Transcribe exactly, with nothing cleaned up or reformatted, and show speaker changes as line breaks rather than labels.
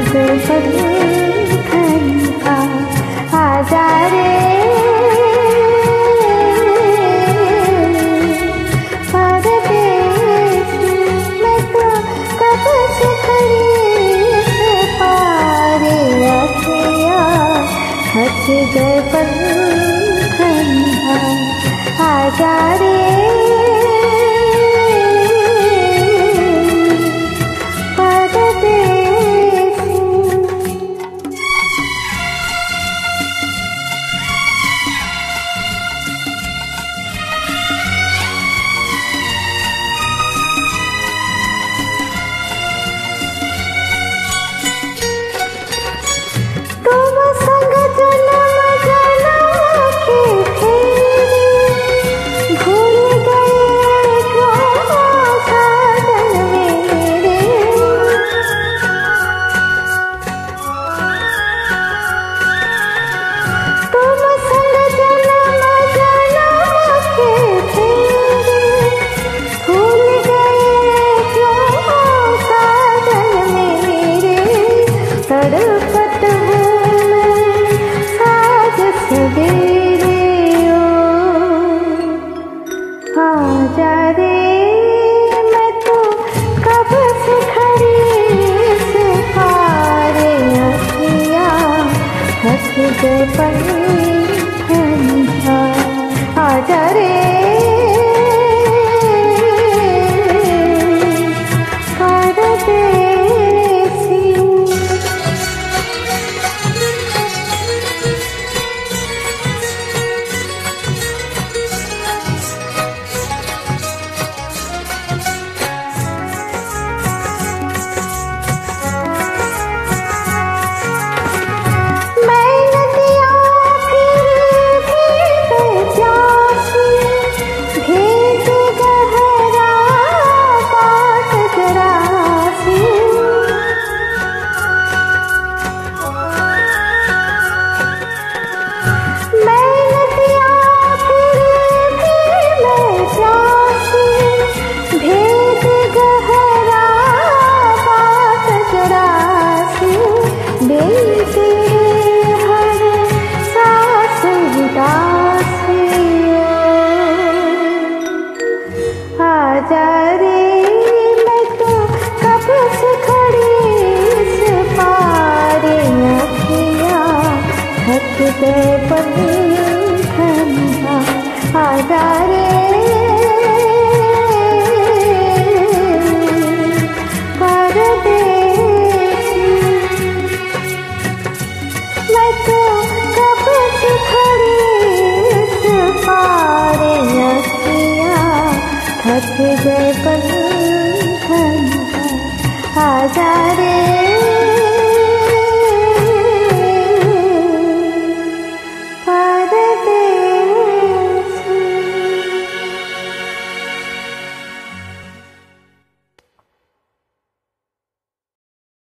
बंधन आजा रे परदेसी, मैं तो कब से खड़ी से पारे अखियाँ हट गए बंधन आजा रे आजा रे, मैं तो कब से खड़ी से पारे अखियाँ हट गए बंधन आजा रे आजा रे, मैं तो कब से खड़ी से पारे अखियाँ हट गए बंधन आजा रे परदेसी, मैं तो कब से खड़ी से पारे अखियाँ हट गए बंधन आजा रे।